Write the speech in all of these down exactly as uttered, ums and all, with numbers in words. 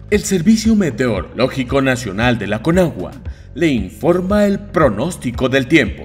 El Servicio Meteorológico Nacional de la Conagua le informa el pronóstico del tiempo.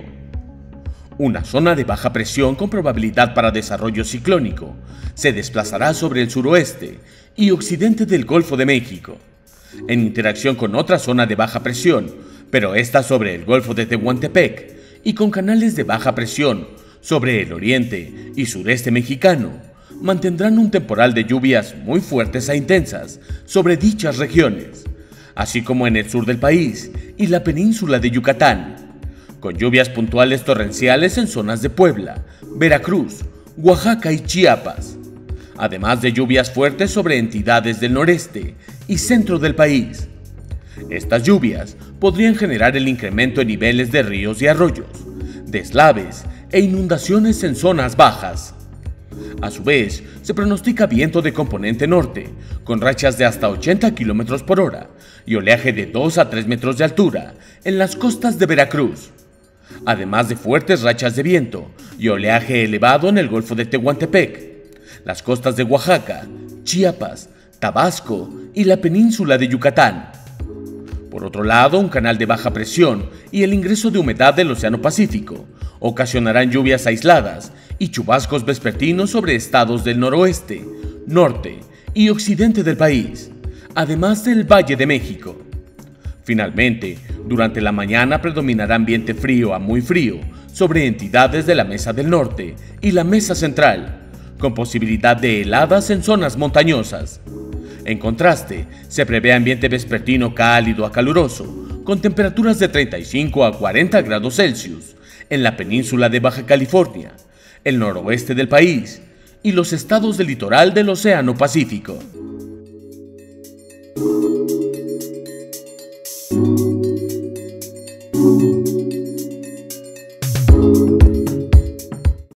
Una zona de baja presión con probabilidad para desarrollo ciclónico se desplazará sobre el suroeste y occidente del Golfo de México, en interacción con otra zona de baja presión, pero esta sobre el Golfo de Tehuantepec y con canales de baja presión sobre el oriente y sureste mexicano. Mantendrán un temporal de lluvias muy fuertes e intensas sobre dichas regiones, así como en el sur del país y la península de Yucatán, con lluvias puntuales torrenciales en zonas de Puebla, Veracruz, Oaxaca y Chiapas, además de lluvias fuertes sobre entidades del noreste y centro del país. Estas lluvias podrían generar el incremento en niveles de ríos y arroyos, deslaves e inundaciones en zonas bajas. A su vez, se pronostica viento de componente norte, con rachas de hasta ochenta kilómetros por hora y oleaje de dos a tres metros de altura en las costas de Veracruz, además de fuertes rachas de viento y oleaje elevado en el Golfo de Tehuantepec, las costas de Oaxaca, Chiapas, Tabasco y la península de Yucatán. Por otro lado, un canal de baja presión y el ingreso de humedad del Océano Pacífico ocasionarán lluvias aisladas y chubascos vespertinos sobre estados del noroeste, norte y occidente del país, además del Valle de México. Finalmente, durante la mañana predominará ambiente frío a muy frío sobre entidades de la Mesa del Norte y la Mesa Central, con posibilidad de heladas en zonas montañosas. En contraste, se prevé ambiente vespertino cálido a caluroso, con temperaturas de treinta y cinco a cuarenta grados Celsius en la península de Baja California, el noroeste del país y los estados del litoral del Océano Pacífico.